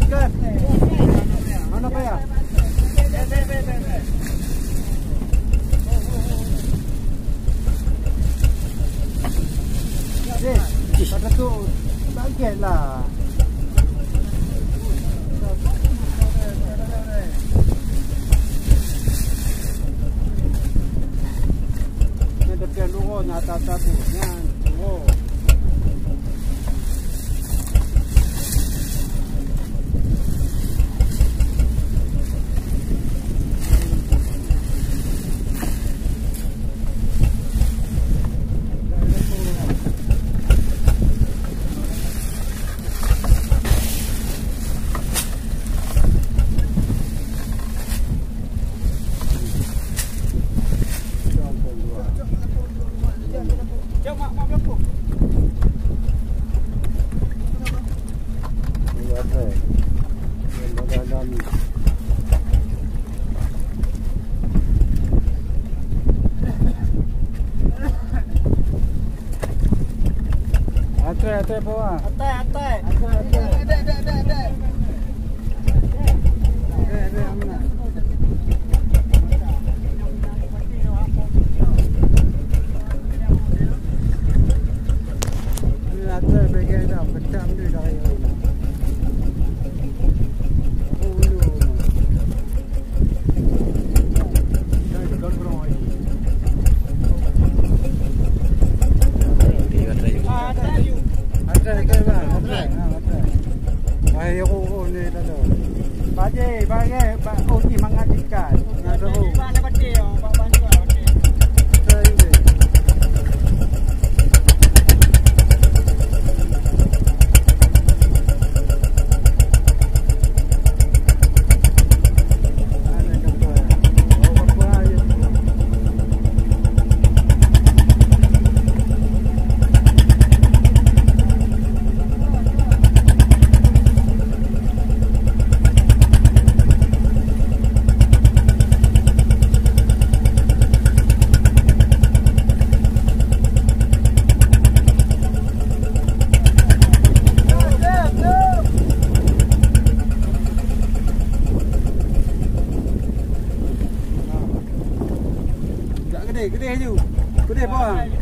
Ikan. Mana apa ya? Pada tu bagian lah. Ni depan luar nyata tabu, nyan luar. Atai bawah. Atai. Ada. Mana? Ni atai bagian dah petam dia dari mana. Bagi, oh ni mangan ikan. Seru. Mana peti oh, bantu lah peti. Gede je. Gede bawah.